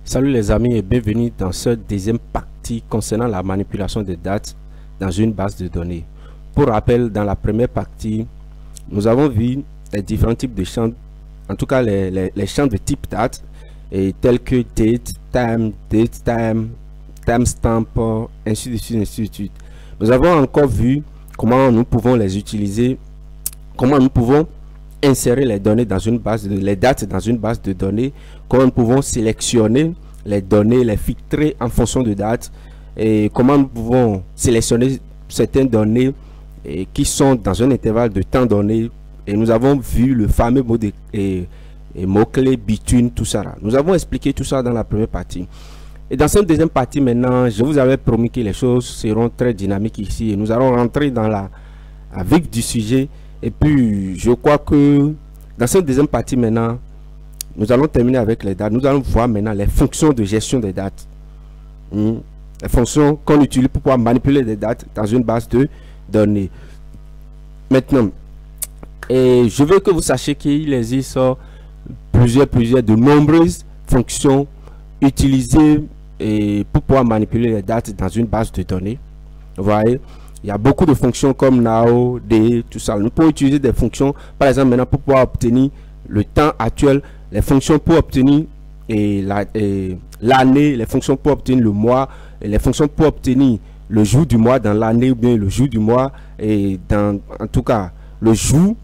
Salut les amis et bienvenue dans cette deuxième partie concernant la manipulation des dates dans une base de données. Pour rappel, dans la première partie, nous avons vu les différents types de champs, en tout cas les champs de type date, et tels que date time, timestamp, ainsi de suite, ainsi de suite. Nous avons encore vu comment nous pouvons les utiliser, comment nous pouvons insérer les données dans une base de les dates dans une base de données, comment nous pouvons sélectionner les données, les filtrer en fonction de dates, et comment nous pouvons sélectionner certaines données qui sont dans un intervalle de temps donné. Et nous avons vu le fameux mot de mot-clé between, tout ça là. Nous avons expliqué tout ça dans la première partie. Et dans cette deuxième partie maintenant, je vous avais promis que les choses seront très dynamiques ici et nous allons rentrer dans la vif du sujet. Et puis je crois que dans cette deuxième partie maintenant, nous allons terminer avec les dates. Nous allons voir maintenant les fonctions de gestion des dates. Les fonctions qu'on utilise pour pouvoir manipuler des dates dans une base de données. Maintenant, et je veux que vous sachiez qu'il existe de nombreuses fonctions utilisées pour pouvoir manipuler les dates dans une base de données. Vous voyez, il y a beaucoup de fonctions comme now, day, tout ça. Nous pouvons utiliser des fonctions, par exemple, maintenant pour pouvoir obtenir le temps actuel, les fonctions pour obtenir l'année, les fonctions pour obtenir le mois, et les fonctions pour obtenir le jour du mois dans l'année ou bien le jour du mois et dans, en tout cas, le jour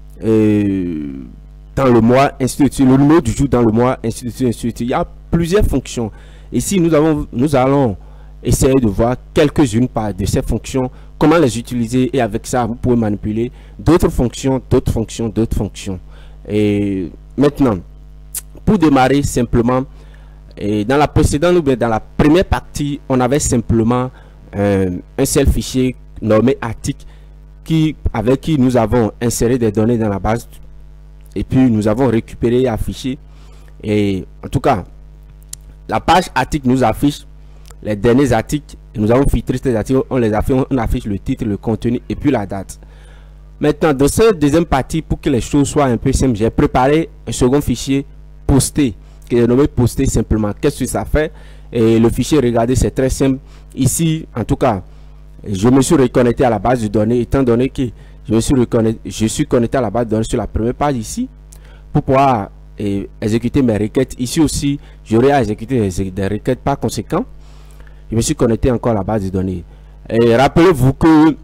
dans le mois, ainsi de suite, le numéro du jour dans le mois, ainsi de suite, ainsi de suite. Il y a plusieurs fonctions. Ici, nous allons essayer de voir quelques-unes de ces fonctions, comment les utiliser, et avec ça, vous pouvez manipuler d'autres fonctions, d'autres fonctions, d'autres fonctions. Et maintenant, pour démarrer simplement, et dans la précédente ou bien dans la première partie, on avait simplement un seul fichier nommé article avec qui nous avons inséré des données dans la base et puis nous avons récupéré et affiché. Et en tout cas, la page article nous affiche les derniers articles et nous avons filtré ces articles, on affiche le titre, le contenu et puis la date. Maintenant, dans cette deuxième partie, pour que les choses soient un peu simples, j'ai préparé un second fichier posté qui est nommé posté simplement. Qu'est-ce que ça fait? Et le fichier, regardez, c'est très simple. Ici, en tout cas, je me suis reconnecté à la base de données, étant donné que je suis connecté à la base de données sur la première page ici, pour pouvoir exécuter mes requêtes. Ici aussi, j'aurai à exécuter des requêtes. Par conséquent, je me suis connecté encore à la base de données. Et rappelez-vous que,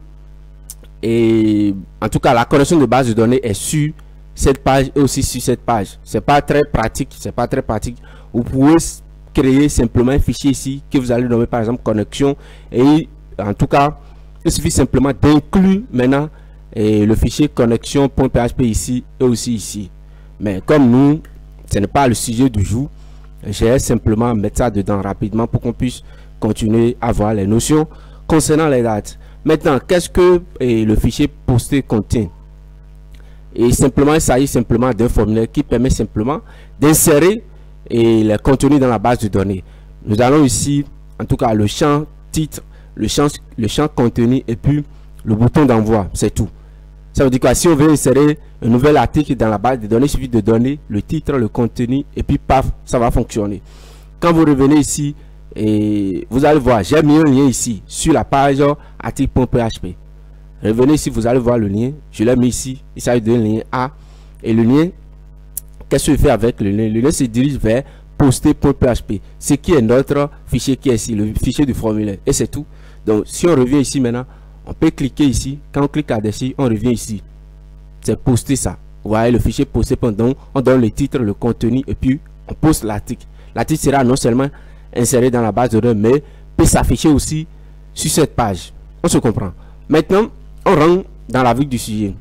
en tout cas, la connexion de base de données est sur cette page et aussi sur cette page. C'est pas très pratique, c'est pas très pratique. Vous pouvez créer simplement un fichier ici que vous allez nommer par exemple connexion, et en tout cas il suffit simplement d'inclure maintenant le fichier connexion.php ici et aussi ici. Mais comme nous, ce n'est pas le sujet du jour, j'ai simplement mettre ça dedans rapidement pour qu'on puisse continuer à voir les notions concernant les dates. Maintenant, qu'est-ce que le fichier posté contient? Et simplement, il s'agit simplement d'un formulaire qui permet simplement d'insérer les contenus dans la base de données. Nous allons ici, en tout cas, le champ titre, le champ contenu et puis le bouton d'envoi, c'est tout. Ça veut dire que si on veut insérer un nouvel article dans la base de données, il suffit de donner le titre, le contenu et puis paf, ça va fonctionner. Quand vous revenez ici, et vous allez voir, j'ai mis un lien ici sur la page article.php. Revenez ici, vous allez voir le lien. Je l'ai mis ici. Il s'agit d'un lien A. Et le lien, qu'est-ce que je fais avec le lien? Le lien se dirige vers poster.php. Ce qui est notre fichier qui est ici, le fichier du formulaire. Et c'est tout. Donc, si on revient ici maintenant, on peut cliquer ici. Quand on clique là-dessus, on revient ici. C'est poster ça. Vous voyez le fichier poster. Donc, on donne le titre, le contenu et puis on poste l'article. L'article sera non seulement inséré dans la base de données, mais peut s'afficher aussi sur cette page. On se comprend. Maintenant, on rentre dans la vue du sujet.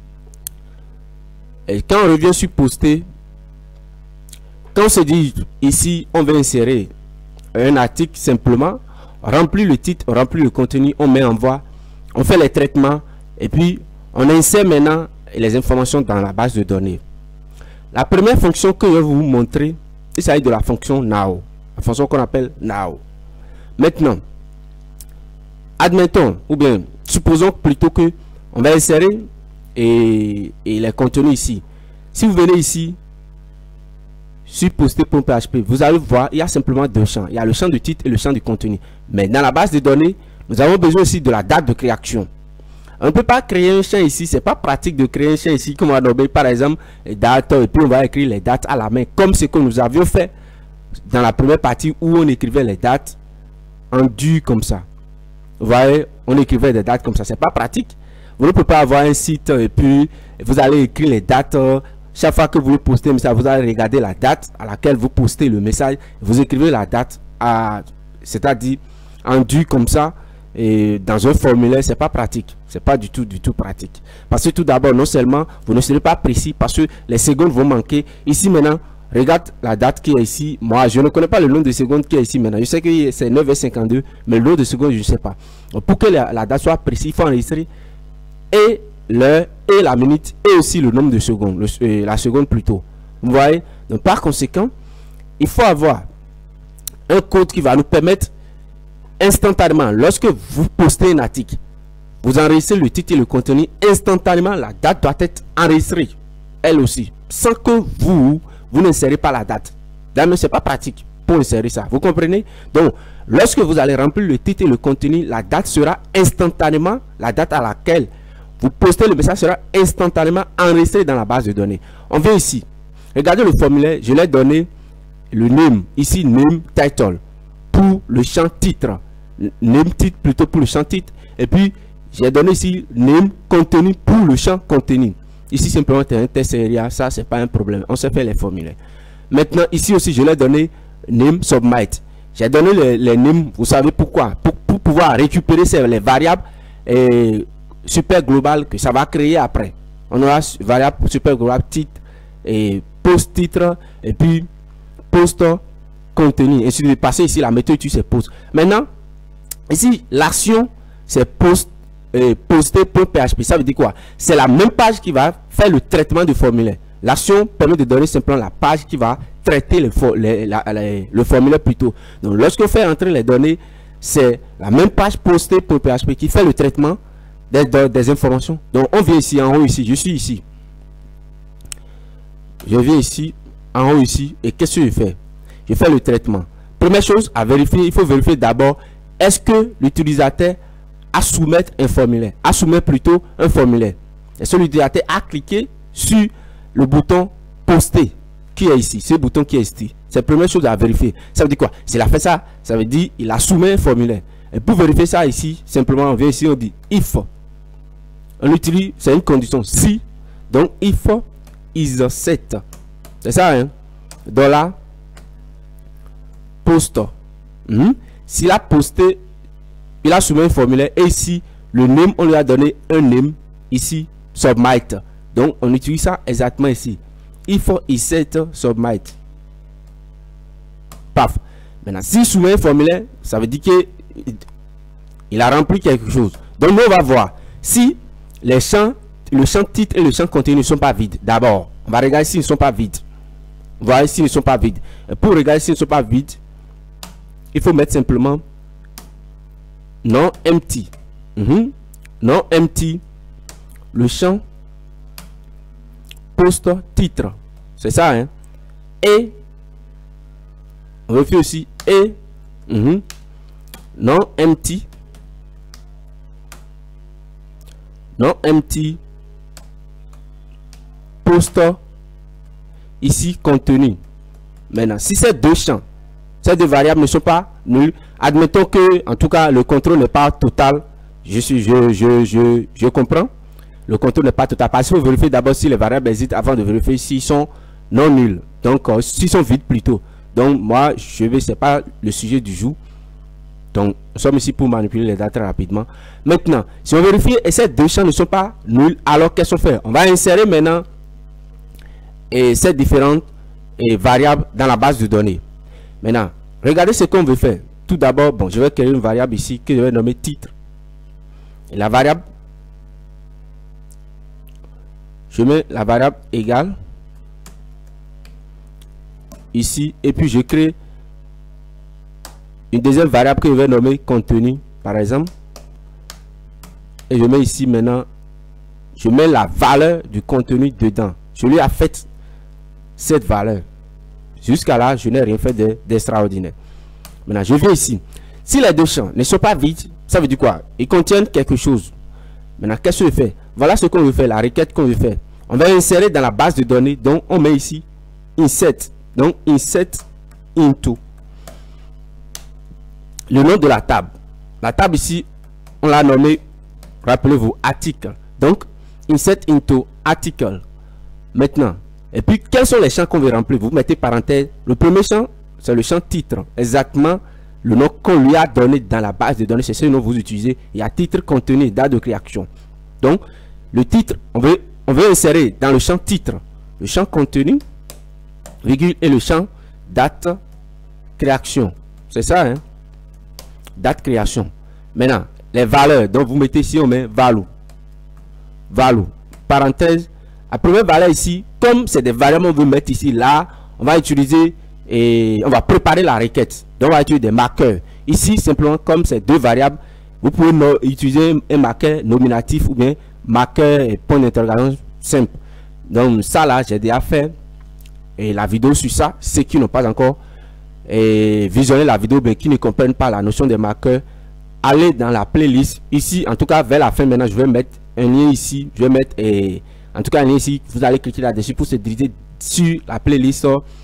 Et quand on revient sur poster, quand on se dit ici, on va insérer un article simplement, remplir le titre, remplir le contenu, on met envoi, on fait les traitements et puis on insère maintenant les informations dans la base de données. La première fonction que je vais vous montrer, il s'agit de la fonction now, la fonction qu'on appelle now. Maintenant, admettons, ou bien supposons plutôt que on va insérer et les contenus ici. Si vous venez ici sur poster.php, vous allez voir, il y a simplement deux champs. Il y a le champ du titre et le champ du contenu. Mais dans la base de données, nous avons besoin aussi de la date de création. On ne peut pas créer un champ ici, c'est pas pratique de créer un champ ici comme Adobe par exemple, les dates, et puis on va écrire les dates à la main, comme ce que nous avions fait dans la première partie où on écrivait les dates en dur comme ça. Vous voyez, on écrivait des dates comme ça, c'est pas pratique. Vous ne pouvez pas avoir un site et puis vous allez écrire les dates. Chaque fois que vous postez un message, vous allez regarder la date à laquelle vous postez le message. Vous écrivez la date, c'est-à-dire en dur comme ça. Et dans un formulaire, c'est pas pratique, c'est pas du tout pratique, parce que tout d'abord, non seulement vous ne serez pas précis, parce que les secondes vont manquer. Ici maintenant, regarde la date qui est ici. Moi je ne connais pas le nombre de secondes qui est ici maintenant, je sais que c'est 9h52, mais le nombre de secondes je ne sais pas. Donc, pour que la date soit précise, il faut enregistrer et l'heure et la minute et aussi le nombre de secondes, la seconde plutôt, vous voyez. Donc par conséquent, il faut avoir un code qui va nous permettre instantanément, lorsque vous postez un article, vous enregistrez le titre et le contenu, instantanément la date doit être enregistrée elle aussi, sans que vous n'insérez pas la date. D'ailleurs, c'est pas pratique pour insérer ça, vous comprenez. Donc lorsque vous allez remplir le titre et le contenu, la date sera instantanément, la date à laquelle vous postez le message sera instantanément enregistrée dans la base de données. On vient ici, regardez le formulaire, je l'ai donné le name, ici name title pour le champ titre, name titre plutôt pour le champ titre, et puis j'ai donné ici name contenu pour le champ contenu. Ici simplement c'est un test area, ça c'est pas un problème, on sait faire les formulaires. Maintenant ici aussi je l'ai donné name submit, j'ai donné les names, vous savez pourquoi, pour pouvoir récupérer les variables super globales que ça va créer après. On aura variable super globale titre et post titre et puis post contenu, et si vous passez ici la méthode utilise post. Maintenant ici l'action c'est poster.php, ça veut dire quoi? C'est la même page qui va faire le traitement du formulaire. L'action permet de donner simplement la page qui va traiter le formulaire plutôt. Donc lorsque vous faites entrer les données, c'est la même page poster.php qui fait le traitement des informations. Donc on vient ici en haut, ici je suis ici, je viens ici en haut ici, et qu'est-ce que je fais? Je fais le traitement. Première chose à vérifier, il faut vérifier d'abord est-ce que l'utilisateur a soumettre un formulaire, a soumettre plutôt un formulaire. Est-ce que l'utilisateur a cliqué sur le bouton poster qui est ici, ce bouton qui est ici? C'est la première chose à vérifier. Ça veut dire quoi? S'il a fait ça, ça veut dire il a soumis un formulaire. Et pour vérifier ça ici, simplement on vient ici, on dit if. On utilise, c'est une condition si, donc if is set. C'est ça, hein? Dollar post. S'il a posté, il a soumis un formulaire, et ici le name, on lui a donné un name ici submit. Donc on utilise ça exactement ici, if is set submit. Paf. Maintenant s'il soumet un formulaire, ça veut dire que il a rempli quelque chose. Donc nous on va voir si les champs, le champ titre et le champ contenu ne sont pas vides. D'abord on va regarder s'ils ne sont pas vides. Voilà, s'ils ne sont pas vides. Et pour regarder s'ils ne sont pas vides, il faut mettre simplement non empty. Non empty le champ post titre, c'est ça, hein? Et on refait aussi et non empty post ici contenu. Maintenant si ces deux champs, ces deux variables ne sont pas nulles, admettons que en tout cas le contrôle n'est pas total, je comprends, le contrôle n'est pas total, parce qu'il faut vérifier d'abord si les variables existent avant de vérifier s'ils sont non nuls, donc s'ils sont vides plutôt. Donc moi je vais, c'est pas le sujet du jour, donc nous sommes ici pour manipuler les datas rapidement. Maintenant si on vérifie et ces deux champs ne sont pas nuls, alors qu'est-ce qu'on fait? On va insérer maintenant ces différentes variables dans la base de données. Maintenant regardez ce qu'on veut faire. Tout d'abord, bon, je vais créer une variable ici que je vais nommer titre. Et la variable, je mets la variable égale ici, et puis je crée une deuxième variable que je vais nommer contenu par exemple, et je mets ici maintenant, je mets la valeur du contenu dedans. Je lui ai fait cette valeur, Jusqu'à là, je n'ai rien fait d'extraordinaire. Maintenant, je viens ici. Si les deux champs ne sont pas vides, ça veut dire quoi? Ils contiennent quelque chose. Maintenant, qu'est-ce que je fais? Voilà ce qu'on veut faire, la requête qu'on veut faire. On va insérer dans la base de données. Donc, on met ici insert. Donc, insert into le nom de la table. La table ici, on l'a nommé, rappelez-vous, article. Donc, insert into article. Maintenant, et puis, quels sont les champs qu'on veut remplir? Vous mettez parenthèse. Le premier champ, c'est le champ titre. Exactement le nom qu'on lui a donné dans la base de données. C'est ce nom que vous utilisez. Il y a titre, contenu, date de création. Donc, le titre, on veut insérer dans le champ titre le champ contenu, virgule, et le champ date création. C'est ça, hein? Date création. Maintenant, les valeurs. Donc, vous mettez ici, on met value. Value. Parenthèse. La première valeur ici, comme c'est des variables, on veut mettre ici, là, on va utiliser et on va préparer la requête. Donc, on va utiliser des marqueurs. Ici, simplement, comme c'est deux variables, vous pouvez utiliser un marqueur nominatif ou bien marqueur et point d'interrogation simple. Donc, ça là, j'ai déjà fait et la vidéo sur ça. Ceux qui n'ont pas encore visionné la vidéo, mais qui ne comprennent pas la notion des marqueurs, allez dans la playlist. Ici, en tout cas, vers la fin, maintenant, je vais mettre un lien ici. Je vais mettre en tout cas un lien ici. Vous allez cliquer là-dessus pour se diriger sur la playlist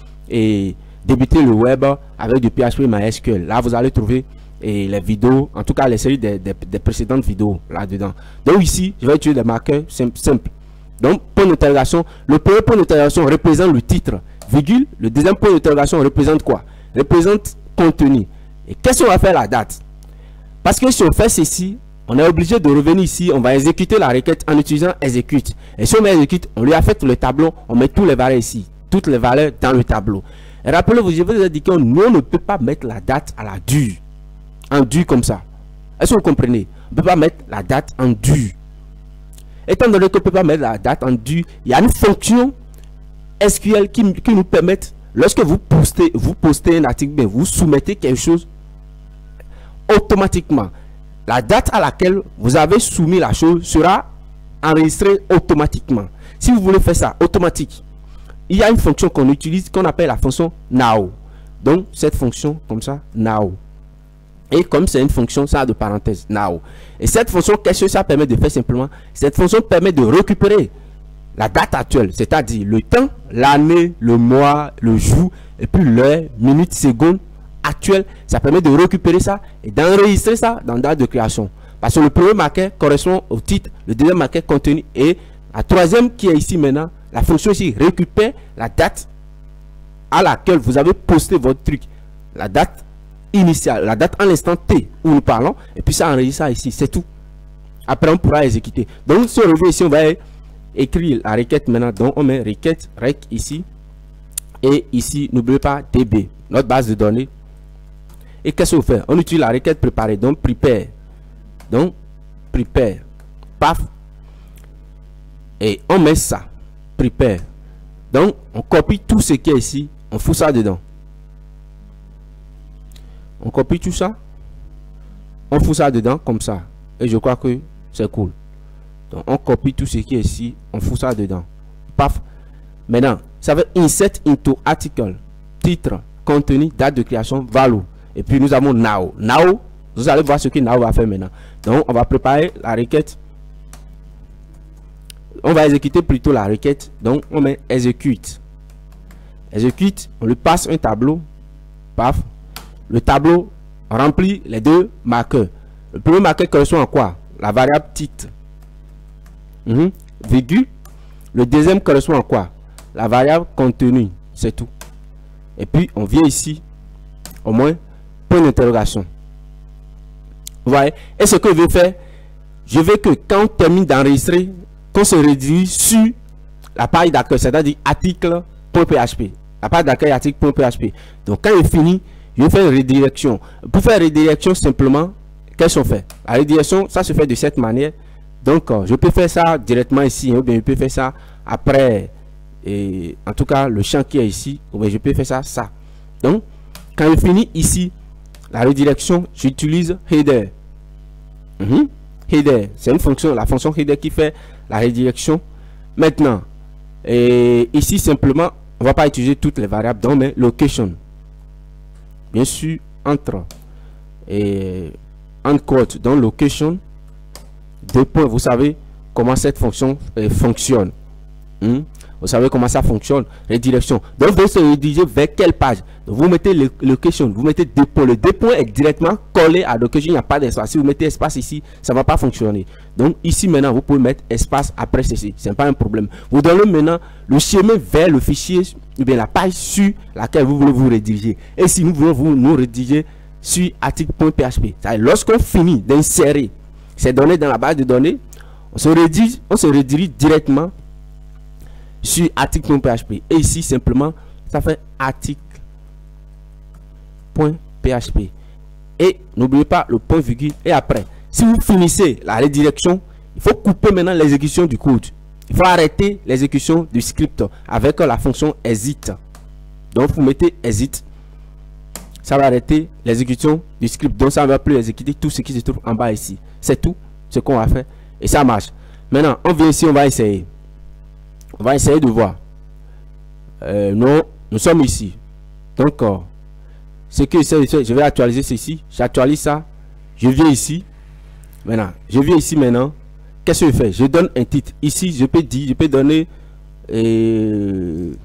et débuter le web avec du PHP MySQL. Là, vous allez trouver les vidéos, en tout cas les séries des précédentes vidéos là-dedans. Donc ici, je vais utiliser des marqueurs simples. Donc, point d'interrogation. Le premier point d'interrogation représente le titre, virgule. Le deuxième point d'interrogation représente quoi? Représente contenu. Et qu'est-ce qu'on va faire la date? Parce que si on fait ceci, on est obligé de revenir ici. On va exécuter la requête en utilisant execute. Et si on met execute, on lui affecte le tableau. On met toutes les valeurs ici. Toutes les valeurs dans le tableau. Et rappelez-vous, je vous ai dit qu'on ne peut pas mettre la date à la dure. En dur comme ça. Est-ce que vous comprenez? On ne peut pas mettre la date en dur. Étant donné qu'on ne peut pas mettre la date en dur, il y a une fonction SQL qui nous permet, lorsque vous postez un article, bien, vous soumettez quelque chose automatiquement. La date à laquelle vous avez soumis la chose sera enregistrée automatiquement. Si vous voulez faire ça automatique, il y a une fonction qu'on utilise qu'on appelle la fonction now. Donc cette fonction comme ça, now. Et comme c'est une fonction, ça a de parenthèses, now. Et cette fonction, qu'est-ce que ça permet de faire simplement? Cette fonction permet de récupérer la date actuelle, c'est-à-dire le temps, l'année, le mois, le jour, et puis l'heure, minute, seconde actuelle. Ça permet de récupérer ça et d'enregistrer ça dans date de création. Parce que le premier marqueur correspond au titre, le deuxième marqueur contenu, et la troisième qui est ici maintenant, la fonction ici récupère la date à laquelle vous avez posté votre truc. La date initiale, la date en l'instant T où nous parlons, et puis ça enregistre ça ici, c'est tout. Après on pourra exécuter. Donc si on revient ici, on va écrire la requête maintenant. Donc on met requête rec ici, et ici n'oubliez pas DB, notre base de données. Et qu'est-ce qu'on fait? On utilise la requête préparée, donc prepare. Donc prepare, paf, et on met ça, prepare. Donc on copie tout ce qui est ici, on fout ça dedans. On copie tout ça, on fout ça dedans comme ça, et je crois que c'est cool. Donc on copie tout ce qui est ici, on fout ça dedans, paf. Maintenant ça veut insert into article, titre, contenu, date de création, value, et puis nous avons now. Now, vous allez voir ce que now va faire maintenant. Donc on va préparer la requête, on va exécuter plutôt la requête. Donc on met execute, on lui passe un tableau, paf. Le tableau remplit les deux marqueurs. Le premier marqueur correspond à quoi? La variable titre, virgule. Le deuxième correspond à quoi? La variable contenu. C'est tout. Et puis on vient ici, au moins point d'interrogation. Vous voyez? Et ce que je vais faire, je veux que quand on termine d'enregistrer, qu'on se réduit sur la page d'accueil, c'est-à-dire article.php. La page d'accueil article.php. Donc quand il finit, je vais faire une redirection. Pour faire redirection simplement, qu'est-ce qu'on fait? La redirection, ça se fait de cette manière. Donc je peux faire ça directement ici, ou bien je peux faire ça après, et en tout cas le champ qui est ici, ou bien je peux faire ça. Donc quand je finis ici la redirection, j'utilise header. Header, c'est une fonction, la fonction header qui fait la redirection. Maintenant, et ici simplement, on va pas utiliser toutes les variables, donc mais location. Bien sûr, entre et en quote, dans location, deux points, vous savez comment cette fonction fonctionne. Vous savez comment ça fonctionne, redirection. Donc vous se rediriger vers quelle page? Donc, vous mettez le location, vous mettez deux points. Le deux points est directement collé à location, il n'y a pas d'espace. Si vous mettez espace ici, ça ne va pas fonctionner. Donc ici maintenant, vous pouvez mettre espace après ceci, ce n'est pas un problème. Vous donnez maintenant le chemin vers le fichier, ou bien la page sur laquelle vous voulez vous rediriger. Et si nous voulons nous rediriger sur article.php, lorsqu'on finit d'insérer ces données dans la base de données, on se redirige directement sur article.php. Et ici simplement ça fait article.php. Et n'oubliez pas le point virgule. Et après, si vous finissez la redirection, il faut couper maintenant l'exécution du code. Il faut arrêter l'exécution du script avec la fonction exit. Donc vous mettez exit, ça va arrêter l'exécution du script. Donc ça ne va plus exécuter tout ce qui se trouve en bas ici. C'est tout ce qu'on va faire et ça marche. Maintenant on vient ici, on va essayer. On va essayer de voir. Nous sommes ici. Donc, ce que je vais actualiser ceci. J'actualise ça. Je viens ici. Maintenant, je viens ici maintenant. Qu'est-ce que je fais? Je donne un titre. Ici, je peux donner le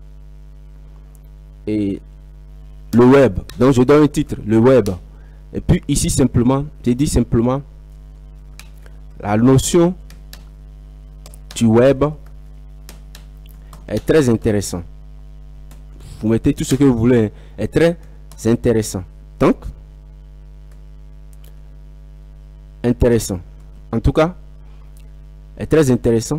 web. Donc, je donne un titre, le web. Et puis ici, simplement, je dis simplement la notion du web est très intéressant. Vous mettez tout ce que vous voulez, est très intéressant. Donc, intéressant. En tout cas, est très intéressant.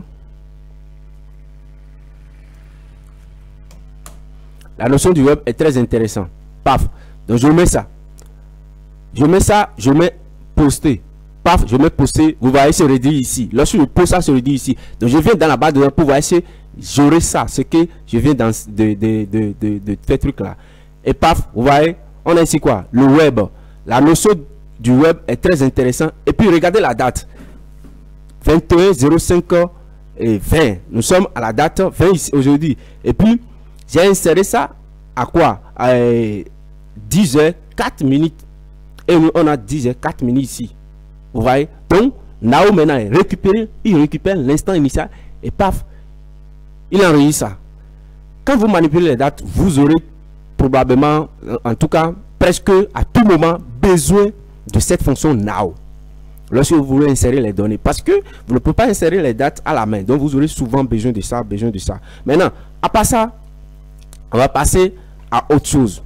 La notion du web est très intéressant. Paf. Donc, je mets ça. Je mets ça, je mets poster. Paf, je mets poster. Vous voyez, se redire ici. Lorsque je pose ça, se redire ici. Donc, je viens dans la base de données pour voir si j'aurai ça, ce que je viens de faire truc là. Et paf, vous voyez, on a ici quoi? Le web. La notion du web est très intéressant. Et puis regardez la date. 21 05 et 20. Nous sommes à la date 20 aujourd'hui. Et puis j'ai inséré ça à quoi? À 10h 4 minutes. Et on a 10h 4 minutes ici. Vous voyez? Donc Nao maintenant il récupère l'instant initial et paf, il enregistre ça. Quand vous manipulez les dates, vous aurez probablement, en tout cas, presque à tout moment, besoin de cette fonction Now. Lorsque vous voulez insérer les données. Parce que vous ne pouvez pas insérer les dates à la main. Donc, vous aurez souvent besoin de ça, Maintenant, à part ça, on va passer à autre chose.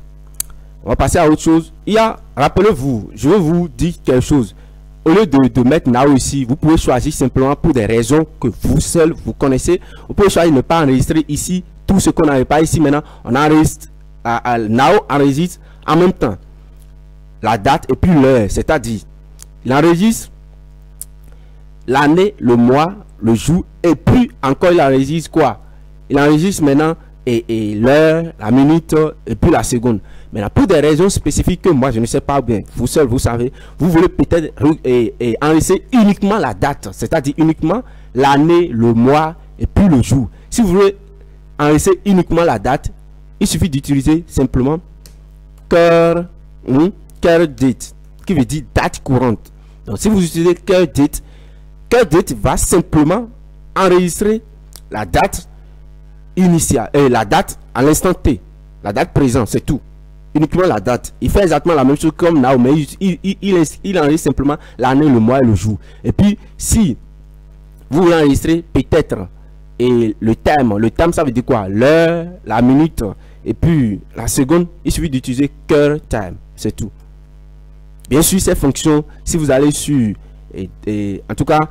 Il y a, rappelez-vous, je vais vous dire quelque chose. Au lieu de mettre Now ici, vous pouvez choisir simplement pour des raisons que vous seul vous connaissez. Vous pouvez choisir de ne pas enregistrer ici tout ce qu'on n'avait pas ici. Maintenant, on enregistre, Now enregistre en même temps la date et puis l'heure. C'est-à-dire, il enregistre l'année, le mois, le jour et puis encore il enregistre quoi? Il enregistre maintenant et l'heure, la minute et puis la seconde. Maintenant, pour des raisons spécifiques que moi je ne sais pas bien, vous seul vous savez, vous voulez peut-être enregistrer uniquement la date, c'est-à-dire uniquement l'année, le mois et puis le jour. Si vous voulez enregistrer uniquement la date, il suffit d'utiliser simplement current date, qui veut dire date courante. Donc si vous utilisez current date va simplement enregistrer la date initiale et la date à l'instant T, la date présente, c'est tout. Uniquement la date. Il fait exactement la même chose comme Now, mais il enregistre simplement l'année, le mois et le jour. Et puis si vous voulez enregistrer peut-être et le thème ça veut dire quoi? L'heure, la minute et puis la seconde, il suffit d'utiliser current time, c'est tout. Bien sûr, ces fonctions, si vous allez sur en tout cas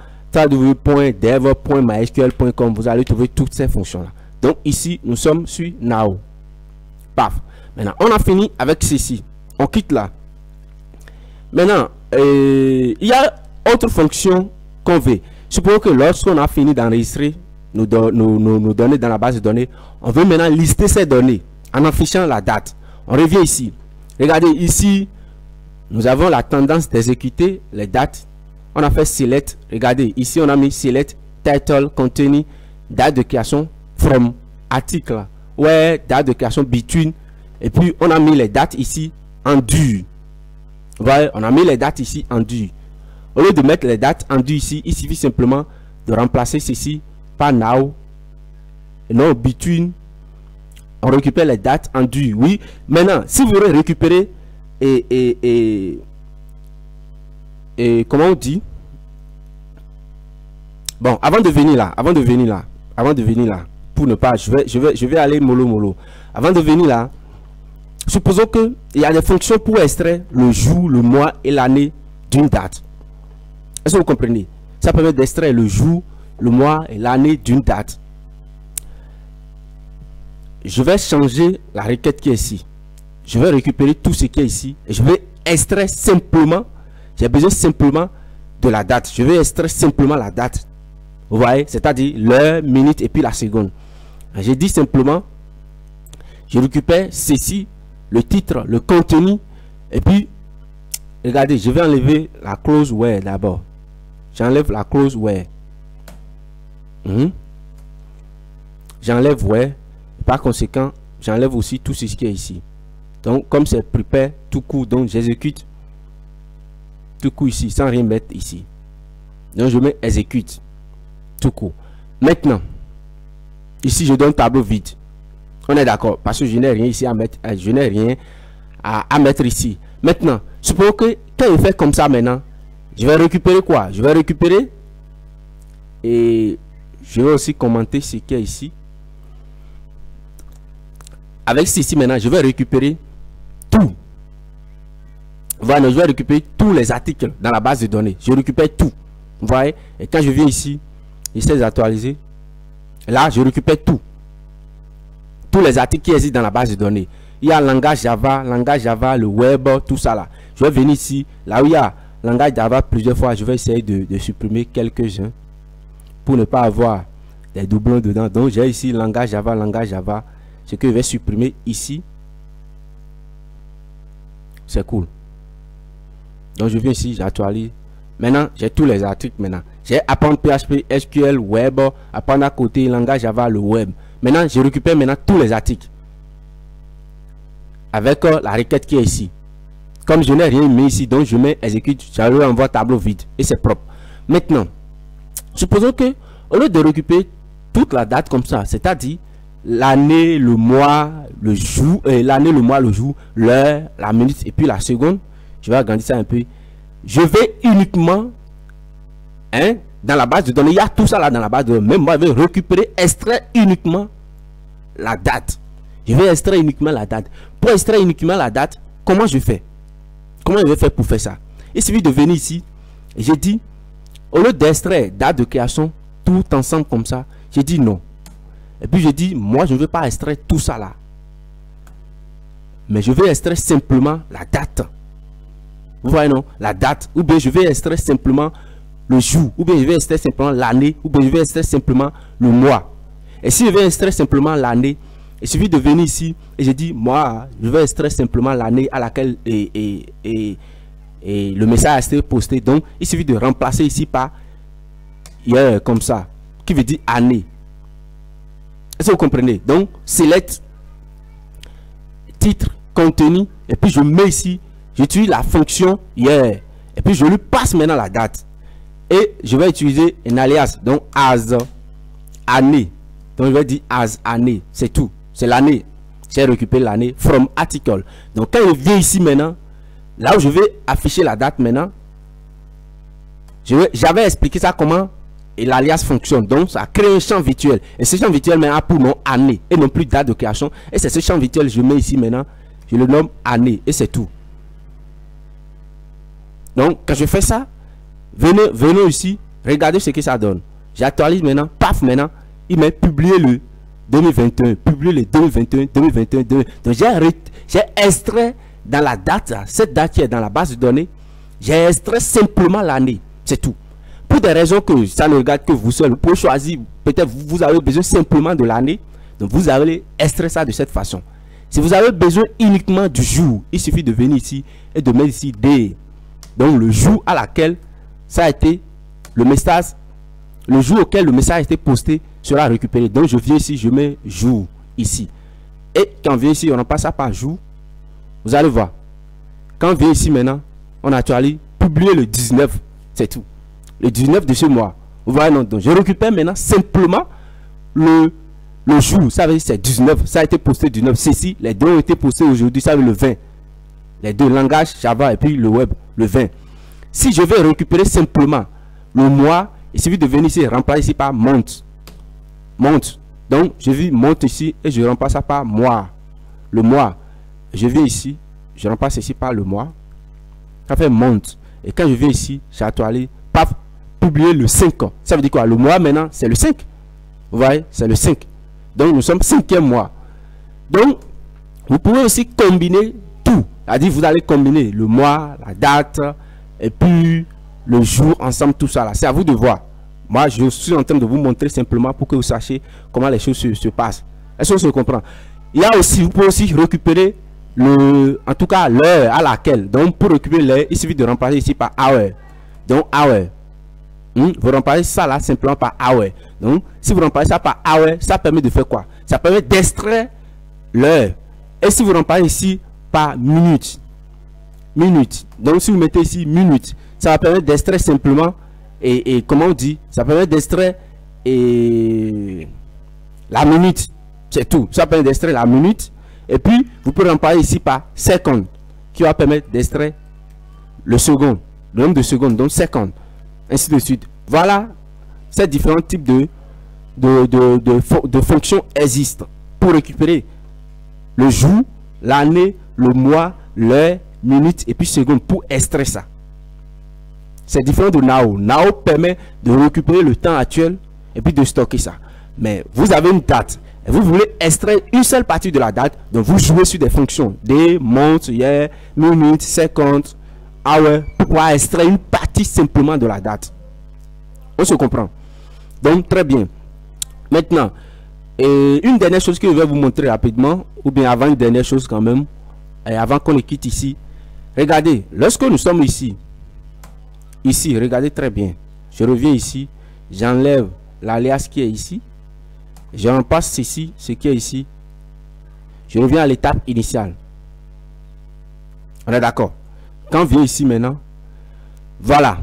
www.dev.mysql.com, vous allez trouver toutes ces fonctions là. Donc ici nous sommes sur Now. Paf. Maintenant, on a fini avec ceci. On quitte là. Maintenant, il y a autre fonction qu'on veut. Supposons que lorsqu'on a fini d'enregistrer nos données dans la base de données, on veut maintenant lister ces données en affichant la date. On revient ici. Regardez ici, nous avons la tendance d'exécuter les dates. On a fait select. Regardez, ici on a mis select, title, contenu, date de création, from, article. ouais, date de création between, et puis on a mis les dates ici en dur. Vous voyez, on a mis les dates ici en dur. Au lieu de mettre les dates en dur ici, il suffit simplement de remplacer ceci par now et non between. On récupère les dates en dur. Oui, maintenant, si vous voulez récupérer et comment on dit, bon, avant de venir là, pour ne pas, je vais aller mollo. Avant de venir là, supposons que il y a des fonctions pour extraire le jour, le mois et l'année d'une date. Est-ce que vous comprenez? Ça permet d'extraire le jour, le mois et l'année d'une date. Je vais changer la requête qui est ici. Je vais récupérer tout ce qui est ici et je vais extraire simplement. J'ai besoin simplement de la date. Je vais extraire simplement la date. Vous voyez, c'est-à-dire l'heure, minute et puis la seconde. J'ai dit simplement, je récupère ceci, le titre, le contenu, et puis, regardez, je vais enlever la clause where d'abord. J'enlève la clause where. J'enlève where. Par conséquent, j'enlève aussi tout ce qui est ici. Donc, comme c'est prepare tout court, donc j'exécute tout court ici, sans rien mettre ici. Donc, je mets exécute tout court. Maintenant, ici, je donne tableau vide. On est d'accord, parce que je n'ai rien ici à mettre, je n'ai rien à mettre ici. Maintenant, supposons que quand je fais comme ça maintenant, je vais récupérer quoi? Je vais récupérer et je vais aussi commenter ce qui est ici. Avec ceci maintenant, je vais récupérer tout. Voilà, je vais récupérer tous les articles dans la base de données. Je récupère tout. Vous voyez? Et quand je viens ici, j'essaie d'actualiser. Là, je récupère tout. Tous les articles qui existent dans la base de données. Il y a langage Java, le web, tout ça là. Je vais venir ici, là où il y a langage Java plusieurs fois. Je vais essayer de supprimer quelques-uns pour ne pas avoir des doublons dedans. Donc, j'ai ici langage Java. Ce que je vais supprimer ici. C'est cool. Donc, je viens ici, j'actualise. Maintenant, j'ai tous les articles maintenant. J'ai apprendre PHP, SQL, web, apprendre à côté, langage Java, le web. Maintenant, je récupère maintenant tous les articles. Avec la requête qui est ici. Comme je n'ai rien mis ici, donc je mets exécute, j'arrive à envoyer tableau vide. Et c'est propre. Maintenant, supposons que, au lieu de récupérer toute la date comme ça, c'est-à-dire l'année, le mois, le jour, l'année, le mois, le jour, l'heure, la minute et puis la seconde, je vais agrandir ça un peu. Je vais uniquement, dans la base de données, il y a tout ça là dans la base de données. Même moi, je vais récupérer, extraire uniquement la date. Je vais extraire uniquement la date. Pour extraire uniquement la date, comment je fais? Comment je vais faire pour faire ça? Il suffit de venir ici. J'ai dit, au lieu d'extraire date de création, tout ensemble comme ça, j'ai dit non. Et puis je dis, moi je ne veux pas extraire tout ça là. Mais je vais extraire simplement la date. Vous voyez non? La date. Ou bien je vais extraire simplement le jour. Ou bien je vais extraire simplement l'année. Ou bien je vais extraire simplement le mois. Et si je vais extraire simplement l'année, il suffit de venir ici et je dis, moi je vais extraire simplement l'année à laquelle et le message a été posté. Donc il suffit de remplacer ici par hier comme ça. Qui veut dire année. Est-ce que vous comprenez? Donc, select, titre, contenu, et puis je mets ici, j'utilise la fonction hier, et puis je lui passe maintenant la date. Et je vais utiliser un alias, donc as année. Donc, je vais dire as année, c'est tout. C'est l'année. J'ai récupéré l'année from article. Donc, quand je viens ici maintenant, là où je vais afficher la date maintenant, j'avais expliqué ça comment. Et l'alias fonctionne, donc ça crée un champ virtuel. Et ce champ virtuel maintenant a pour nom année et non plus date de création. Et c'est ce champ virtuel, je mets ici maintenant, je le nomme année et c'est tout. Donc quand je fais ça, venez ici, regardez ce que ça donne. J'actualise maintenant, paf maintenant, il met publier le 2021, publier le 2021, 2021, 2021. Donc j'ai extrait dans la date, cette date qui est dans la base de données, j'ai extrait simplement l'année, c'est tout. Pour des raisons que ça ne regarde que vous seul, vous pouvez choisir, peut-être vous avez besoin simplement de l'année, donc vous allez extraire ça de cette façon. Si vous avez besoin uniquement du jour, il suffit de venir ici et de mettre ici day. Donc le jour à laquelle ça a été, le message, le jour auquel le message a été posté sera récupéré. Donc je viens ici, je mets jour ici. Et quand on vient ici, on remplace ça par jour. Vous allez voir. Quand on vient ici maintenant, on actualise publier le 19. C'est tout. Le 19 de ce mois. Vous voyez, non, donc je récupère maintenant simplement le jour. Ça veut dire c'est 19. Ça a été posté 19. Ceci, les deux ont été postés aujourd'hui. Ça veut dire le 20. Les deux langages, Java et puis le web, le 20. Si je vais récupérer simplement le mois, il suffit de venir ici, remplacer ici par month. Month. Donc, je vais monte ici et je remplace ça par mois. Le mois. Je viens ici, je remplace ici par le mois. Ça fait month. Et quand je viens ici, j'actualise, paf, publier le 5. Ça veut dire quoi? Le mois maintenant, c'est le 5. Vous voyez, c'est le 5. Donc, nous sommes 5e mois. Donc, vous pouvez aussi combiner tout. C'est-à-dire, vous allez combiner le mois, la date, et puis le jour ensemble, tout ça là. C'est à vous de voir. Moi, je suis en train de vous montrer simplement pour que vous sachiez comment les choses se passent. Est-ce qu'on se comprend? Il y a aussi, vous pouvez aussi récupérer en tout cas l'heure à laquelle. Donc, pour récupérer l'heure, il suffit de remplacer ici par hour. Donc, hour. Vous remplacez ça là simplement par hour. Donc, si vous remplacez ça par hour, ça permet de faire quoi? Ça permet d'extraire l'heure. Et si vous remplacez ici par minute. Minute. Donc, si vous mettez ici minute, ça va permettre d'extraire simplement. Et comment on dit, ça permet d'extraire la minute, c'est tout. Ça permet d'extraire la minute. Et puis vous pouvez remplacer ici par second, qui va permettre d'extraire le second, le nombre de secondes, donc second, ainsi de suite. Voilà, ces différents types de fonctions existent pour récupérer le jour, l'année, le mois, l'heure, minute et puis seconde, pour extraire ça. C'est différent de Now. Now permet de récupérer le temps actuel et puis de stocker ça. Mais vous avez une date et vous voulez extraire une seule partie de la date. Donc vous jouez sur des fonctions. Day, month, year, minute, second, hour. Pour pouvoir extraire une partie simplement de la date. On se comprend. Donc très bien. Maintenant, une dernière chose que je vais vous montrer rapidement. Ou bien avant une dernière chose quand même. Et avant qu'on le quitte ici. Regardez, lorsque nous sommes ici. Ici, regardez très bien. Je reviens ici. J'enlève l'alias qui est ici. Je remplace ceci, ce qui est ici. Je reviens à l'étape initiale. On est d'accord? Quand on vient ici maintenant, voilà.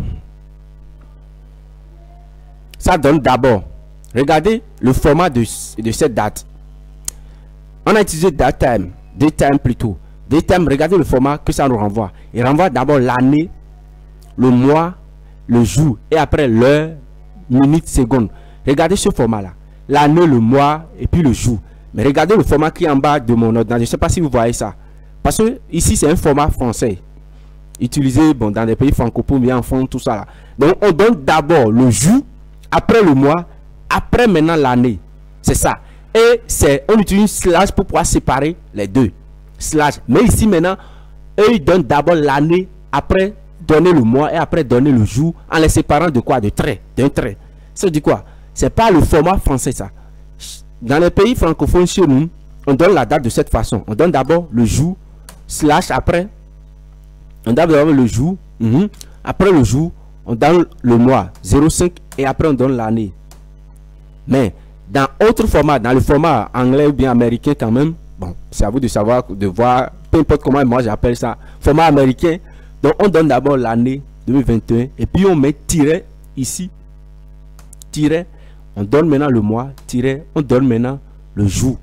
Ça donne d'abord. Regardez le format de cette date. On a utilisé datetime. Datetime plutôt. Datetime, regardez le format que ça nous renvoie. Il renvoie d'abord l'année, le mois, le jour et après l'heure, minute, seconde. Regardez ce format là, l'année, le mois et puis le jour. Mais regardez le format qui est en bas de mon ordinateur. Je ne sais pas si vous voyez ça, parce que ici c'est un format français utilisé dans des pays francophones, bien en fond, tout ça là. Donc on donne d'abord le jour, après le mois, après maintenant l'année. C'est ça. Et on utilise slash pour pouvoir séparer les deux. Slash. Mais ici maintenant, eux ils donnent d'abord l'année, après donner le mois et après donner le jour, en les séparant de quoi? De trait, d'un trait. Ça dit quoi? C'est pas le format français ça. Dans les pays francophones chez nous, on donne la date de cette façon. On donne d'abord le jour, slash après. On donne d'abord le jour, après le jour, on donne le mois, 05 et après on donne l'année. Mais dans autre format, dans le format anglais ou bien américain quand même, bon, c'est à vous de savoir, de voir, peu importe comment moi j'appelle ça, format américain. Donc on donne d'abord l'année 2021 et puis on met tiret ici, tiret, on donne maintenant le mois, tiret, on donne maintenant le jour.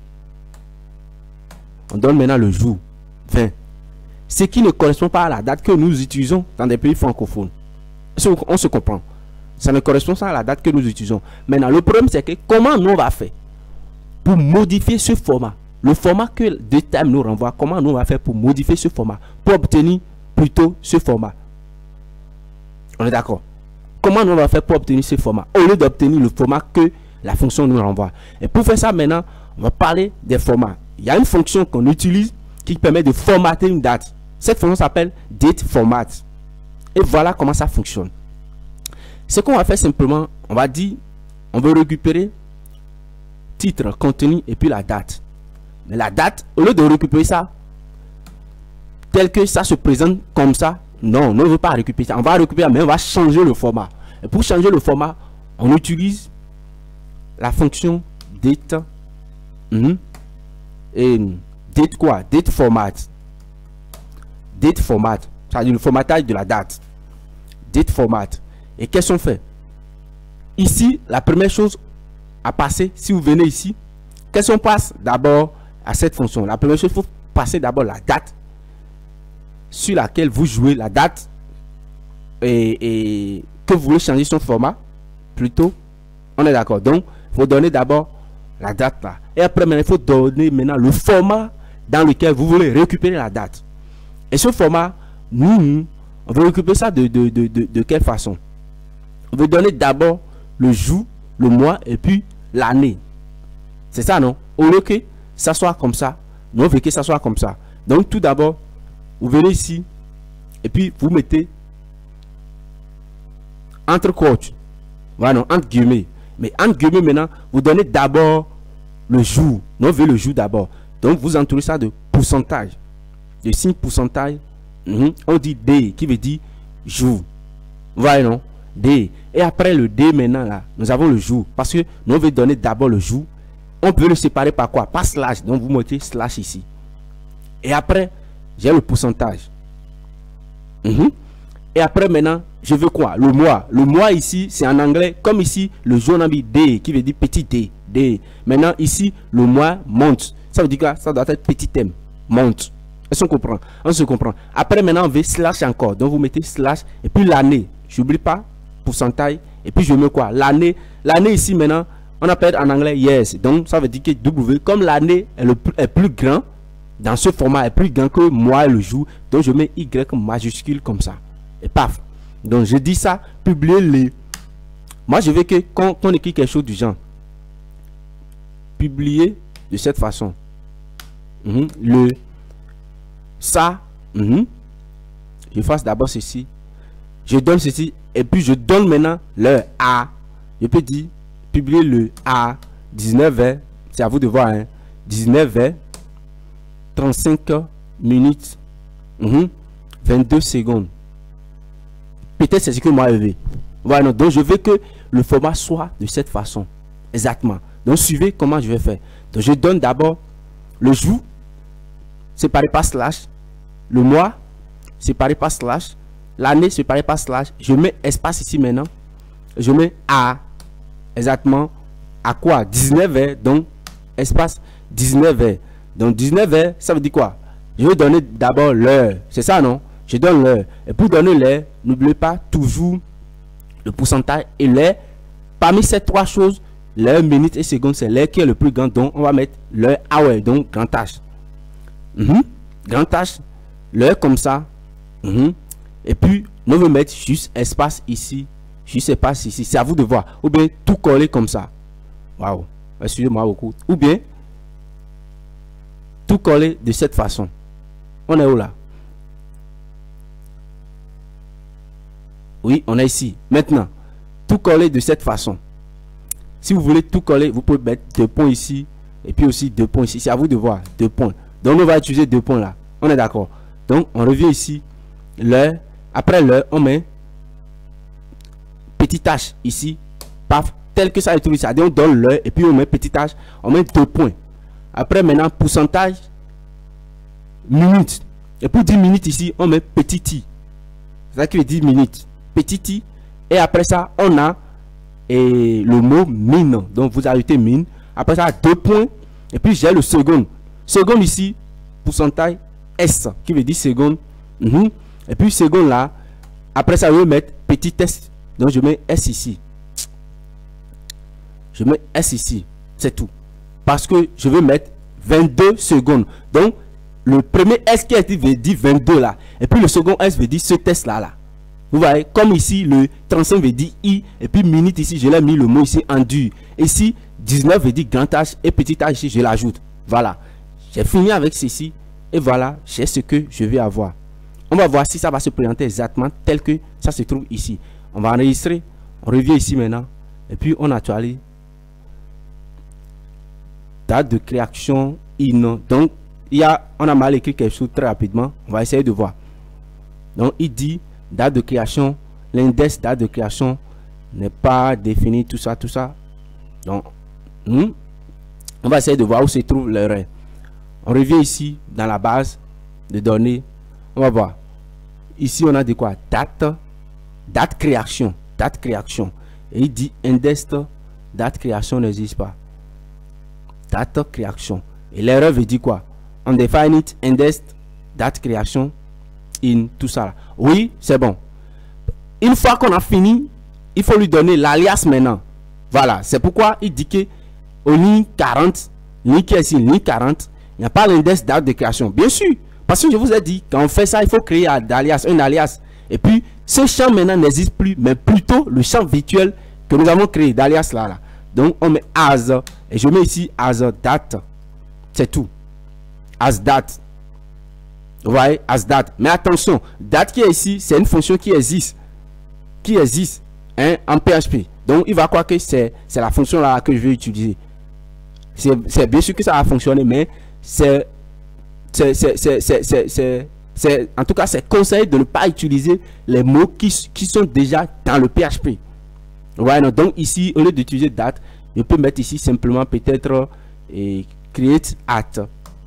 On donne maintenant le jour 20. Ce qui ne correspond pas à la date que nous utilisons dans des pays francophones. On se comprend. Ça ne correspond pas à la date que nous utilisons. Maintenant, le problème c'est que comment nous on va faire pour modifier ce format? Le format que Datetime nous renvoie, comment nous on va faire pour modifier ce format? Pour obtenir plutôt ce format. On est d'accord? Comment nous on va faire pour obtenir ce format au lieu d'obtenir le format que la fonction nous renvoie? Et pour faire ça maintenant, on va parler des formats. Il y a une fonction qu'on utilise qui permet de formater une date. Cette fonction s'appelle dateFormat. Et voilà comment ça fonctionne. Ce qu'on va faire simplement, on va dire, on veut récupérer titre, contenu et puis la date. Mais la date, au lieu de récupérer ça tel que ça se présente comme ça, non, on ne veut pas récupérer ça. On va récupérer, mais on va changer le format. Et pour changer le format, on utilise la fonction date date quoi? Date format. Date format. Ça veut dire le formatage de la date. Date format. Et qu'est-ce qu'on fait? Ici, la première chose à passer, si vous venez ici, qu'est-ce qu'on passe d'abord à cette fonction? La première chose, il faut passer d'abord la date sur laquelle vous jouez, la date et que vous voulez changer son format. Plutôt, on est d'accord. Donc, il faut donner d'abord la date là. Et après, maintenant, il faut donner maintenant le format dans lequel vous voulez récupérer la date. Et ce format, nous, on veut récupérer ça de quelle façon? On veut donner d'abord le jour, le mois et puis l'année. C'est ça, non? Au lieu que ça soit comme ça, nous on veut que ça soit comme ça. Donc, tout d'abord, vous venez ici et puis vous mettez entre quotes. Voilà, non, entre guillemets. Mais entre guillemets, maintenant, vous donnez d'abord le jour. Nous on veut le jour d'abord. Donc, vous entourez ça de pourcentage. De signe pourcentage. On dit D qui veut dire jour. Voilà, non? D. Et après le D maintenant là, nous avons le jour. Parce que nous on veut donner d'abord le jour. On peut le séparer par quoi? Par slash. Donc vous mettez slash ici. Et après, j'ai le pourcentage. Et après maintenant, je veux quoi? Le mois. Le mois ici, c'est en anglais. Comme ici, le jour on a mis D qui veut dire petit D. D. Maintenant ici, le mois monte. Ça veut dire quoi? Ça doit être petit M. Monte. Est-ce qu'on comprend? On se comprend. Après maintenant, on veut slash encore. Donc vous mettez slash. Et puis l'année. J'oublie pas. Pourcentage. Et puis je mets quoi? L'année. L'année ici maintenant, on appelle en anglais yes. Donc ça veut dire que W, comme l'année est plus grand, dans ce format est plus grand que mois et le jour. Donc je mets Y majuscule comme ça. Et paf. Donc je dis ça, publier les. Moi je veux que quand on écrit quelque chose du genre, publier de cette façon. Le ça. Je fasse d'abord ceci. Je donne ceci. Et puis je donne maintenant le A. Je peux dire publier le A 19h. C'est à vous de voir. 19h 35 minutes 22 secondes. Peut-être c'est ce que moi je veux. Voilà, donc je veux que le format soit de cette façon. Exactement. Donc suivez comment je vais faire. Donc je donne d'abord le jour séparé par slash, le mois séparé par slash, l'année séparée par slash. Je mets espace ici maintenant. Je mets A. Exactement. À quoi? 19h. Donc espace 19h. Donc 19h, ça veut dire quoi? Je vais donner d'abord l'heure. C'est ça, non? Je donne l'heure. Et pour donner l'heure, n'oubliez pas toujours le pourcentage et l'heure. Parmi ces trois choses, l'heure, minute et seconde, c'est l'heure qui est le plus grand. Donc on va mettre l'heure hour. Donc grand H. Grand H. L'heure comme ça. Et puis, nous allons mettre juste espace ici. Juste espace ici. C'est à vous de voir. Ou bien tout coller comme ça. Waouh. Excusez-moi beaucoup. Ou bien tout coller de cette façon. On est où là? Oui, on est ici. Maintenant, tout coller de cette façon. Si vous voulez tout coller, vous pouvez mettre 2 points ici. Et puis aussi 2 points ici. C'est à vous de voir. 2 points. Donc, on va utiliser 2 points là. On est d'accord. Donc, on revient ici. L'heure. Après l'heure, on met petit H ici. Paf. Tel que ça est tout ça. Donc, on donne l'heure. Et puis, on met petit H. On met 2 points. Après, maintenant, pourcentage. Minutes. Et pour 10 minutes ici, on met petit I. C'est ça qui veut dire minutes. Petit I. Et après ça, on a le mot mine. Donc, vous ajoutez mine. Après ça, 2 points. Et puis, j'ai le second. Seconde ici, pourcentage S. Qui veut dire seconde. Et puis, seconde là. Après ça, je vais mettre petit S. Donc, je mets S ici. Je mets S ici. C'est tout. Parce que je vais mettre 22 secondes. Donc, le premier S qui a été veut dire 22 là. Et puis, le second S veut dire ce test là. Vous voyez, comme ici, le 35 veut dire I. Et puis, minute ici, je l'ai mis le mot ici en dur. Ici, 19 veut dire grand H. Et petit H ici, je l'ajoute. Voilà. J'ai fini avec ceci. Et voilà, j'ai ce que je vais avoir. On va voir si ça va se présenter exactement tel que ça se trouve ici. On va enregistrer. On revient ici maintenant. Et puis, on actualise. Date de création in. Donc, on a mal écrit quelque chose très rapidement. On va essayer de voir. Donc, il dit date de création. L'index date de création n'est pas défini. Tout ça, tout ça. Donc, on va essayer de voir où se trouve l'erreur. On revient ici dans la base de données. On va voir. Ici, on a dit quoi? Date création. Et il dit index date création n'existe pas. Date création. Et l'erreur veut dire quoi? On define it index date création in tout ça là. Oui, c'est bon. Une fois qu'on a fini, il faut lui donner l'alias maintenant. Voilà, c'est pourquoi il dit que au ligne 40, ligne qui est ici, ligne 40, il n'y a pas l'index date de création. Bien sûr, parce que je vous ai dit, quand on fait ça, il faut créer un alias. Et puis, ce champ maintenant n'existe plus, mais plutôt le champ virtuel que nous avons créé d'alias là. Donc, on met as, et je mets ici as date. C'est tout. As date. Vous voyez, as date. Mais attention, date qui est ici, c'est une fonction qui existe. Hein, en PHP. Donc, il va croire que c'est la fonction là que je vais utiliser. C'est bien sûr que ça va fonctionner, mais en tout cas, c'est conseillé de ne pas utiliser les mots qui sont déjà dans le PHP. Ouais, donc ici, au lieu d'utiliser date, je peux mettre ici simplement peut-être create at.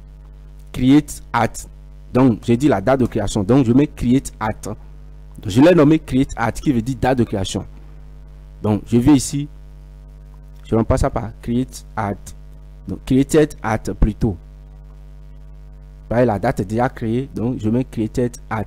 Donc, j'ai dit la date de création. Donc, je mets create at. Donc, je l'ai nommé create at qui veut dire date de création. Donc, je vais ici. Je remplace ça par create at. Donc, created at plutôt. La date est déjà créée, donc je mets created at.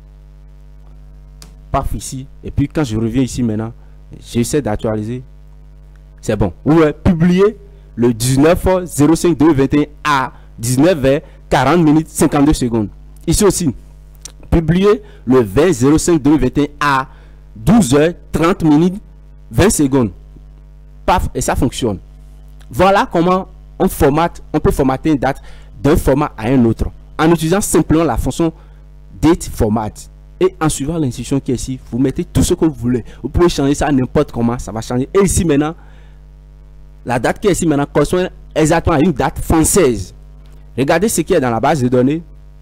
Paf ici. Et puis quand je reviens ici maintenant, j'essaie d'actualiser. C'est bon. Vous pouvez publier le 19-05-2021 à 19h40 52 secondes. Ici aussi, publier le 20-05-2021 à 12h30 20 secondes. Paf, et ça fonctionne. Voilà comment on peut formater une date d'un format à un autre en utilisant simplement la fonction date format, et en suivant l'instruction qui est ici, vous mettez tout ce que vous voulez. Vous pouvez changer ça n'importe comment, ça va changer. Et ici maintenant, la date qui est ici maintenant correspond exactement à une date française. Regardez ce qui est dans la base de données.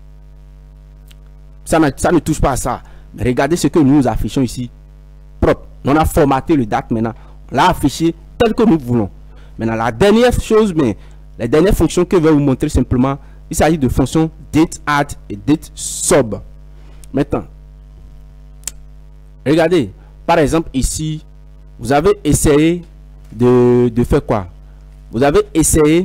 Ça ne touche pas à ça. Mais regardez ce que nous affichons ici. Propre. On a formaté le date maintenant. On l'a affiché tel que nous voulons. Maintenant, la dernière chose, mais les dernières fonctions que je vais vous montrer simplement, il s'agit de fonctions date add et date sub. Maintenant, regardez, par exemple ici, vous avez essayé de faire quoi? Vous avez essayé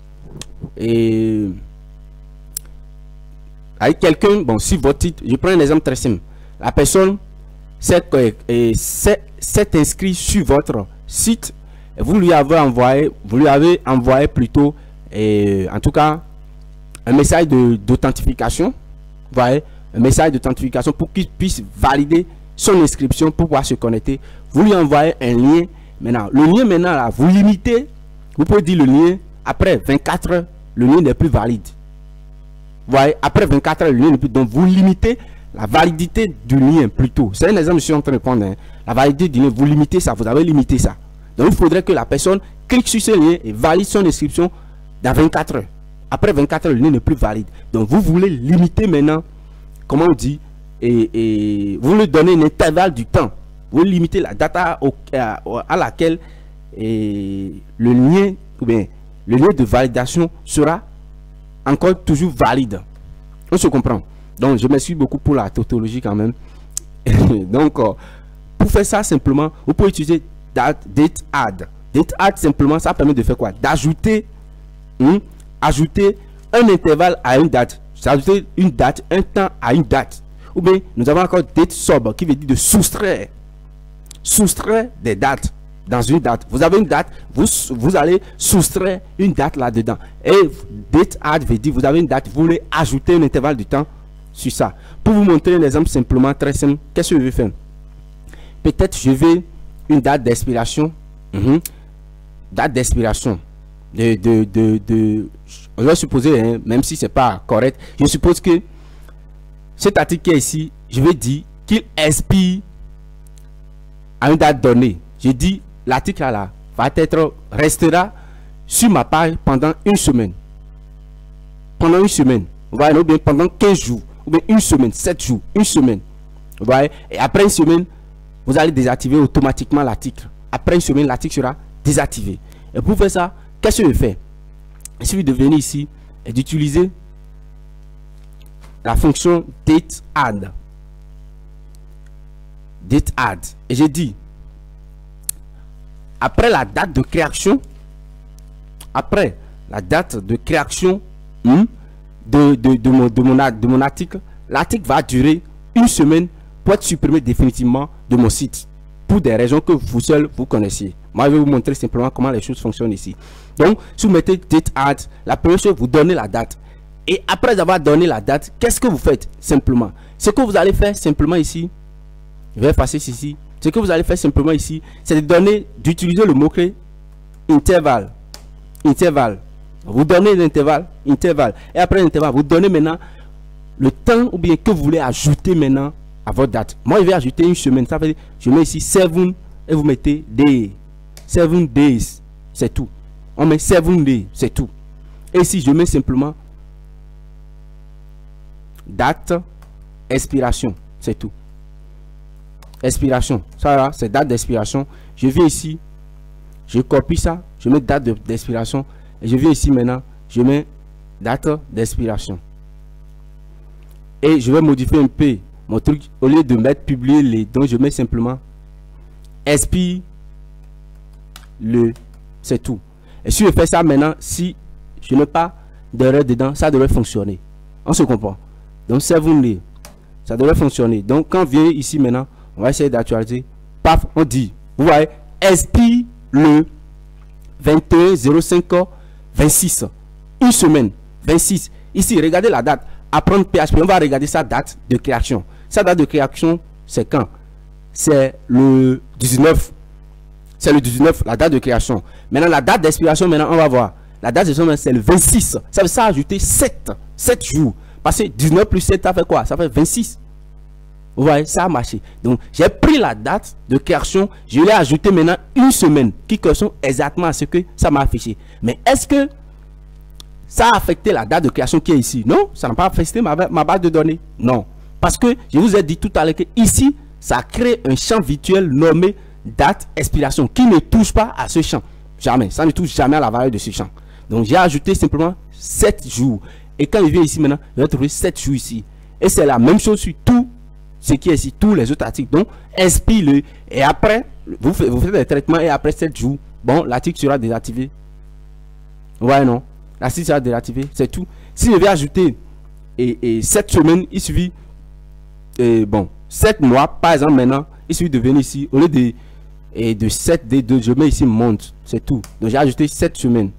avec quelqu'un, bon, si votre titre, je prends un exemple très simple, la personne s'est inscrite sur votre site. Vous lui avez envoyé plutôt, en tout cas, un message d'authentification. Vous voyez, un message d'authentification pour qu'il puisse valider son inscription pour pouvoir se connecter. Vous lui envoyez un lien. Maintenant, le lien maintenant là, vous limitez. Vous pouvez dire le lien après 24 heures, le lien n'est plus valide. Vous voyez, après 24 heures, le lien n'est plus. Donc, vous limitez la validité du lien plutôt. C'est un exemple que je suis en train de prendre. Hein. La validité du lien, vous limitez ça. Vous avez limité ça. Donc, il faudrait que la personne clique sur ce lien et valide son inscription dans 24 heures. Après 24 heures, le lien n'est plus valide. Donc, vous voulez limiter maintenant, comment on dit, et vous lui donnez un intervalle du temps. Vous limitez la data à laquelle le lien, ou bien le lien de validation sera encore toujours valide. On se comprend. Donc, je m'excuse beaucoup pour la tautologie quand même. Donc, pour faire ça simplement, vous pouvez utiliser date add. Date add simplement, ça permet de faire quoi? D'ajouter ajouter un intervalle à une date. Ajouter une date, un temps à une date. Ou bien, nous avons encore date sub qui veut dire de soustraire. Soustraire des dates dans une date. Vous avez une date, vous allez soustraire une date là-dedans. Et date add veut dire vous avez une date, vous voulez ajouter un intervalle de temps sur ça. Pour vous montrer un exemple simplement très simple, qu'est-ce que je vais faire? Peut-être je vais une date d'expiration. Date d'expiration. On va supposer, hein, même si c'est pas correct, je suppose que cet article qui est ici, je vais dire qu'il expire à une date donnée. Je dis l'article là restera sur ma page pendant une semaine. Pendant une semaine. Vous voyez, ou bien pendant 15 jours. Ou bien une semaine, 7 jours, une semaine. Vous voyez, et après une semaine, vous allez désactiver automatiquement l'article. Après une semaine, l'article sera désactivé. Et pour faire ça, qu'est-ce que je fais? Il suffit de venir ici est d'utiliser la fonction dateAdd. dateAdd. Et j'ai dit, après la date de création, de mon article, l'article va durer une semaine pour être supprimé définitivement de mon site, pour des raisons que vous seul vous connaissiez. Moi, je vais vous montrer simplement comment les choses fonctionnent ici. Donc, si vous mettez dateAdd, la première chose, vous donnez la date. Et après avoir donné la date, qu'est-ce que vous faites simplement? Ce que vous allez faire simplement ici, je vais effacer ceci. Ce que vous allez faire simplement ici, c'est d'utiliser le mot-clé intervalle. Intervalle. Vous donnez l'intervalle, intervalle. Et après l'intervalle, vous donnez maintenant le temps ou bien que vous voulez ajouter maintenant à votre date. Moi, je vais ajouter une semaine. Ça veut dire, je mets ici 7 et vous mettez day. 7 days. C'est tout. On met 7 days. C'est tout. Et ici, je mets simplement date expiration. C'est tout. Expiration. Ça là, c'est date d'expiration. Je viens ici. Je copie ça. Je mets date d'expiration. Et je viens ici maintenant. Je mets date d'expiration. Et je vais modifier un peu mon truc. Au lieu de mettre publier les, donc je mets simplement expire le. C'est tout. Et si je fais ça maintenant, si je n'ai pas d'erreur dedans, ça devrait fonctionner. On se comprend. Donc 7 days. Ça devrait fonctionner. Donc quand on vient ici maintenant, on va essayer d'actualiser. Paf, on dit. Vous voyez, expire le 21/05/26. Une semaine. 26. Ici, regardez la date. Apprendre PHP. On va regarder sa date de création. Sa date de création, c'est quand? C'est le 19. C'est le 19, la date de création. Maintenant, la date d'expiration, maintenant, on va voir. La date d'expiration, c'est le 26. Ça veut dire ajouter 7 jours. Parce que 19 plus 7, ça fait quoi? Ça fait 26. Vous voyez, ça a marché. Donc, j'ai pris la date de création, je l'ai ajouté maintenant une semaine qui correspond exactement à ce que ça m'a affiché. Mais est-ce que ça a affecté la date de création qui est ici? Non, ça n'a pas affecté ma base de données. Non. Parce que je vous ai dit tout à l'heure que ici, ça crée un champ virtuel nommé date expiration qui ne touche pas à ce champ. Jamais. Ça ne touche jamais à la valeur de ce champ. Donc, j'ai ajouté simplement 7 jours. Et quand je viens ici maintenant, je vais trouver 7 jours ici. Et c'est la même chose sur tout ce qui est ici, tous les autres articles. Donc, expire-le. Et après, vous faites des traitements et après 7 jours, bon, l'article sera désactivé. Ouais, non. L'article sera désactivé. C'est tout. Si je vais ajouter 7 semaines, il suffit, bon, 7 mois, par exemple, maintenant, il suffit de venir ici, au lieu de 7 D2, je mets ici monte. C'est tout. Donc, j'ai ajouté 7 semaines.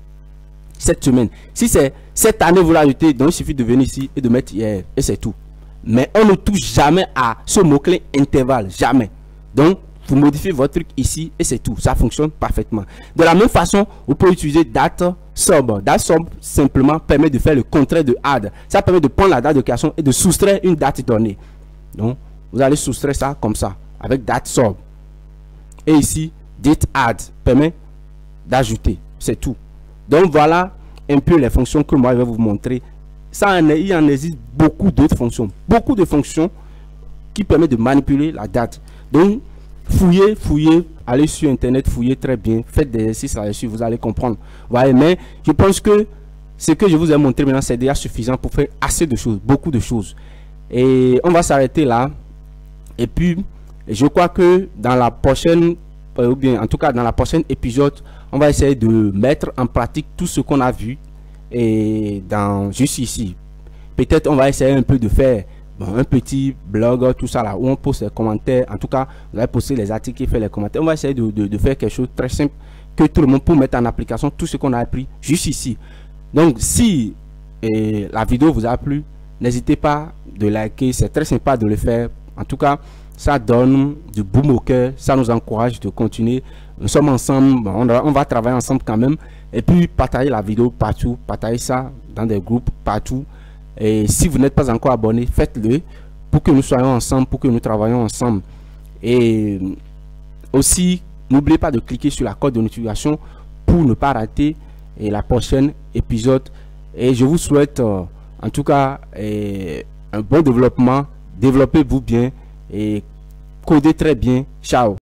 7 semaines. Si c'est cette année, vous l'ajoutez, donc il suffit de venir ici et de mettre hier. Et c'est tout. Mais on ne touche jamais à ce mot-clé intervalle. Jamais. Donc, vous modifiez votre truc ici et c'est tout. Ça fonctionne parfaitement. De la même façon, vous pouvez utiliser date sub. Date sub simplement permet de faire le contraire de add. Ça permet de prendre la date de création et de soustraire une date donnée. Donc, vous allez soustraire ça comme ça, avec date sub. Et ici, dateAdd permet d'ajouter. C'est tout. Donc, voilà un peu les fonctions que moi je vais vous montrer. Ça, il en existe beaucoup d'autres fonctions. Beaucoup de fonctions qui permettent de manipuler la date. Donc, fouillez, allez sur Internet, fouillez très bien. Faites des exercices là-dessus, vous allez comprendre. Voilà, mais je pense que ce que je vous ai montré maintenant, c'est déjà suffisant pour faire assez de choses, beaucoup de choses. Et on va s'arrêter là. Et puis, je crois que dans la prochaine, ou bien en tout cas dans la prochaine épisode, on va essayer de mettre en pratique tout ce qu'on a vu et juste ici. Peut-être on va essayer un peu de faire un petit blog, tout ça là, où on pose les commentaires. En tout cas, vous allez poster les articles et faire les commentaires. On va essayer de faire quelque chose de très simple que tout le monde peut mettre en application tout ce qu'on a appris juste ici. Donc, si la vidéo vous a plu, n'hésitez pas de liker. C'est très sympa de le faire. En tout cas, ça donne du baume au cœur, ça nous encourage de continuer. Nous sommes ensemble, on va travailler ensemble quand même. Et puis partagez la vidéo partout, partagez ça dans des groupes partout. Et si vous n'êtes pas encore abonné, faites-le pour que nous soyons ensemble, pour que nous travaillions ensemble. Et aussi, n'oubliez pas de cliquer sur la cloche de notification pour ne pas rater la prochaine épisode. Et je vous souhaite en tout cas un bon développement. Développez-vous bien et codez très bien. Ciao.